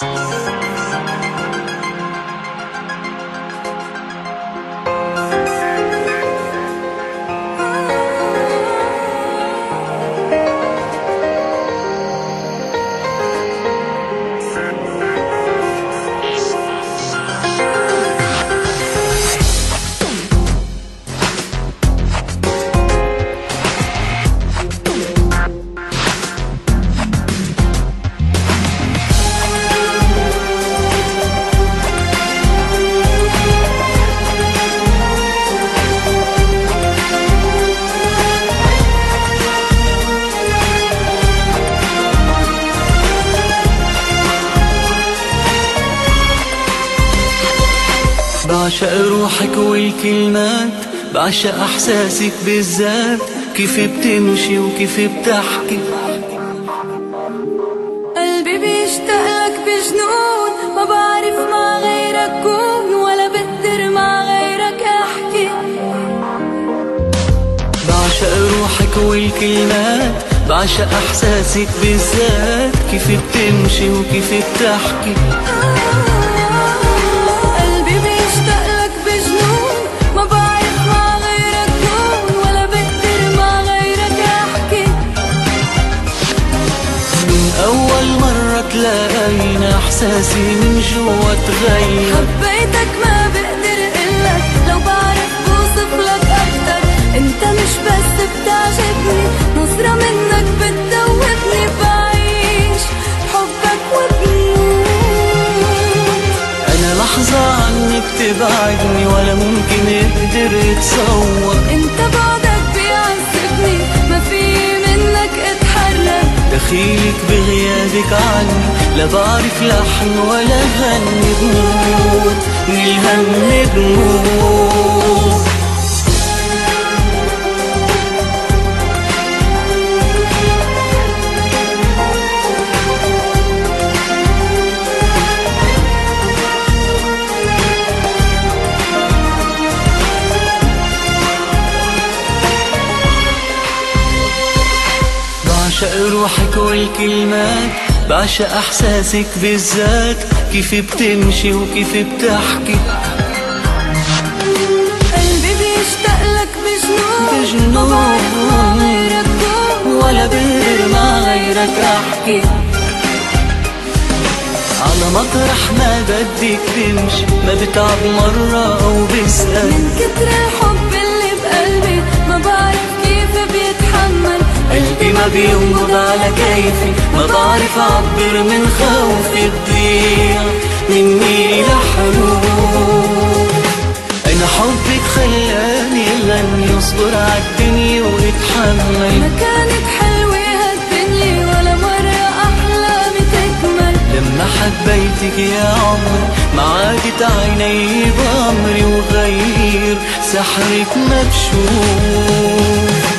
بعشق روحك والكلمات، بعشق احساسك بالذات، كيف بتمشي وكيف بتحكي. قلبي بيشتاقلك بجنون، ما بعرف مع غيرك كون، ولا بقدر مع غيرك احكي. بعشق روحك والكلمات، بعشق احساسك بالذات، كيف بتمشي وكيف بتحكي. أول مرة تلاقينا إحساسي من جوا تغير. حبيتك ما بقدر قلك، لو بعرف بوصفلك أكتر. انت مش بس بتعجبني، نظرة منك بتدوبني، بعيش حبك وبموت. أنا لحظة عنك تبعدني، ولا ممكن أقدر أتصور. انت بعدك بيعذبني، ما في منك اتحرك. دخيلك بغيابك عني، لا بعرف لحن ولا غني، بموت من الهم بموت. بعشق روحك والكلمات، بعشق احساسك بالذات، كيف بتمشي وكيف بتحكي. قلبي بيشتاقلك بجنون، ما بعرف مع غيرك كون، ولا بقدر مع غيرك احكي. على مطرح ما بدك تمشي، ما بتعب مرة او بسأل. من كتر الحب اللي بقلبي، ما بعرف كيف بيتحمل. قلبي ما بينبض على كيفي، ما بعرف اعبر من خوفي تضيع مني لحلول. انا حبك خلاني اغني، اصبر عالدنيا واتحمل. ما كانت حلوة هالدنيا، ولا مرة احلامي تكمل. لما حبيتك يا عمري، ما عادت عيني بأمري، وغير سحرك مكشوف.